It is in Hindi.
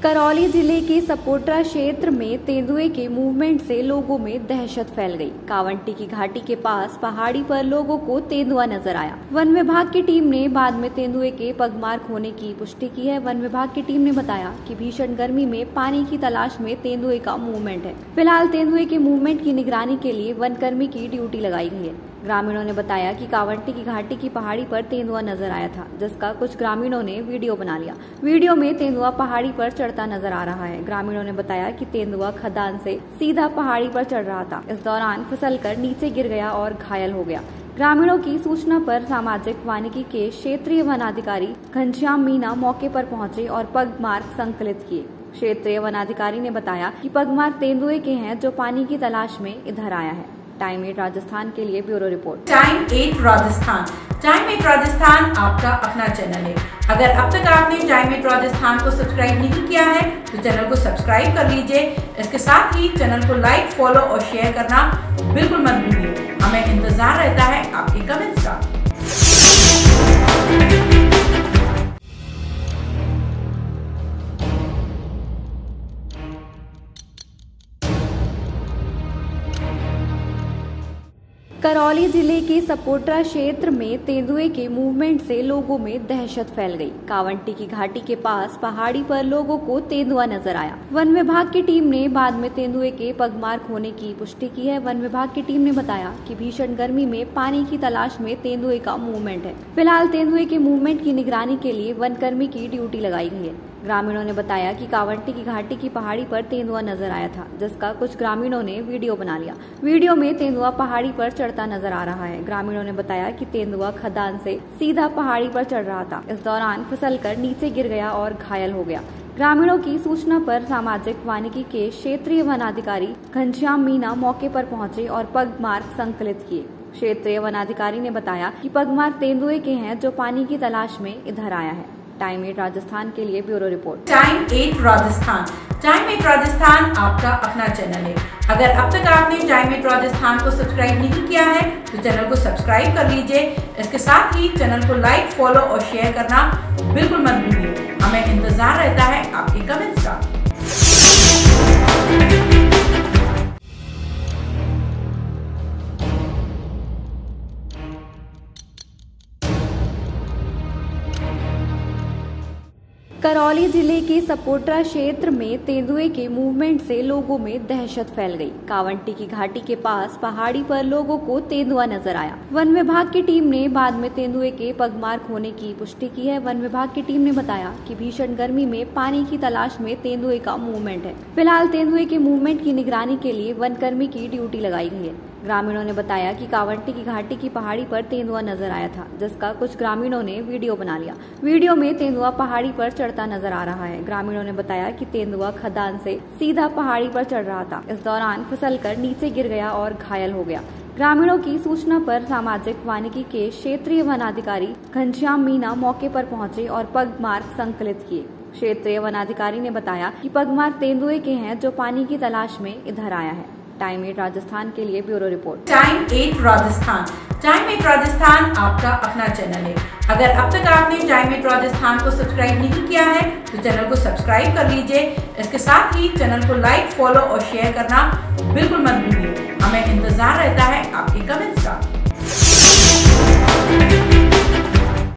करौली जिले के सपोट्रा क्षेत्र में तेंदुए के मूवमेंट से लोगों में दहशत फैल गई। कावंटी की घाटी के पास पहाड़ी पर लोगों को तेंदुआ नजर आया। वन विभाग की टीम ने बाद में तेंदुए के पगमार्क होने की पुष्टि की है। वन विभाग की टीम ने बताया कि भीषण गर्मी में पानी की तलाश में तेंदुए का मूवमेंट है। फिलहाल तेंदुए के मूवमेंट की निगरानी के लिए वनकर्मी की ड्यूटी लगाई गई है। ग्रामीणों ने बताया कि कावंटी की घाटी की पहाड़ी पर तेंदुआ नजर आया था, जिसका कुछ ग्रामीणों ने वीडियो बना लिया। वीडियो में तेंदुआ पहाड़ी पर चढ़ता नजर आ रहा है। ग्रामीणों ने बताया कि तेंदुआ खदान से सीधा पहाड़ी पर चढ़ रहा था। इस दौरान फिसलकर नीचे गिर गया और घायल हो गया। ग्रामीणों की सूचना पर सामाजिक वानिकी के क्षेत्रीय वनाधिकारी घनश्याम मीना मौके पर पहुंचे और पगमार्क संकलित किए। क्षेत्रीय वनाधिकारी ने बताया कि पगमार्क तेंदुए के हैं जो पानी की तलाश में इधर आया है। टाइम 8 राजस्थान के लिए bureau report. Time 8 Rajasthan. Time 8 Rajasthan आपका अपना चैनल है। अगर अब तक आपने टाइम 8 राजस्थान को सब्सक्राइब नहीं किया है तो चैनल को सब्सक्राइब कर लीजिए। इसके साथ ही चैनल को लाइक, फॉलो और शेयर करना बिल्कुल मत भूलिए। हमें इंतजार रहता है आपके कमेंट्स का। करौली जिले के सपोट्रा क्षेत्र में तेंदुए के मूवमेंट से लोगों में दहशत फैल गई। कावंटी की घाटी के पास पहाड़ी पर लोगों को तेंदुआ नजर आया। वन विभाग की टीम ने बाद में तेंदुए के पगमार्क होने की पुष्टि की है। वन विभाग की टीम ने बताया कि भीषण गर्मी में पानी की तलाश में तेंदुए का मूवमेंट है। फिलहाल तेंदुए के मूवमेंट की निगरानी के लिए वनकर्मी की ड्यूटी लगाई गई है। ग्रामीणों ने बताया कि कावंटी की घाटी की पहाड़ी पर तेंदुआ नजर आया था, जिसका कुछ ग्रामीणों ने वीडियो बना लिया। वीडियो में तेंदुआ पहाड़ी पर चढ़ता नजर आ रहा है। ग्रामीणों ने बताया कि तेंदुआ खदान से सीधा पहाड़ी पर चढ़ रहा था। इस दौरान फिसलकर नीचे गिर गया और घायल हो गया। ग्रामीणों की सूचना पर सामाजिक वानिकी के क्षेत्रीय वनाधिकारी घनश्याम मीना मौके पर पहुंचे और पगमार्क संकलित किए। क्षेत्रीय वनाधिकारी ने बताया कि पगमार्क तेंदुए के हैं जो पानी की तलाश में इधर आया है। टाइम 8 राजस्थान के लिए bureau report. Time 8 Rajasthan. Time 8 Rajasthan आपका अपना चैनल है। अगर अब तक आपने टाइम 8 राजस्थान को सब्सक्राइब नहीं किया है तो चैनल को सब्सक्राइब कर लीजिए। इसके साथ ही चैनल को लाइक, फॉलो और शेयर करना बिल्कुल मत भूलिए। हमें इंतजार रहता है आपके कमेंट्स का। करौली जिले के सपोट्रा क्षेत्र में तेंदुए के मूवमेंट से लोगों में दहशत फैल गई। कावंटी की घाटी के पास पहाड़ी पर लोगों को तेंदुआ नजर आया। वन विभाग की टीम ने बाद में तेंदुए के पगमार्क होने की पुष्टि की है। वन विभाग की टीम ने बताया कि भीषण गर्मी में पानी की तलाश में तेंदुए का मूवमेंट है। फिलहाल तेंदुए के मूवमेंट की निगरानी के लिए वनकर्मी की ड्यूटी लगाई गई है। ग्रामीणों ने बताया कि कावंटी की घाटी की पहाड़ी पर तेंदुआ नजर आया था, जिसका कुछ ग्रामीणों ने वीडियो बना लिया। वीडियो में तेंदुआ पहाड़ी पर चढ़ता नजर आ रहा है। ग्रामीणों ने बताया कि तेंदुआ खदान से सीधा पहाड़ी पर चढ़ रहा था। इस दौरान फिसलकर नीचे गिर गया और घायल हो गया। ग्रामीणों की सूचना पर सामाजिक वानिकी के क्षेत्रीय वनाधिकारी घनश्याम मीना मौके पर पहुंचे और पगमार्क संकलित किए। क्षेत्रीय वनाधिकारी ने बताया कि पगमार्क तेंदुए के हैं जो पानी की तलाश में इधर आया है। टाइम 8 राजस्थान के लिए bureau report. Time 8 Rajasthan. Time 8 Rajasthan आपका अपना चैनल है। अगर अब तक आपने टाइम 8 राजस्थान को सब्सक्राइब नहीं किया है तो चैनल को सब्सक्राइब कर लीजिए। इसके साथ ही चैनल को लाइक, फॉलो और शेयर करना बिल्कुल मत भूलिए। हमें इंतजार रहता है आपके कमेंट्स का।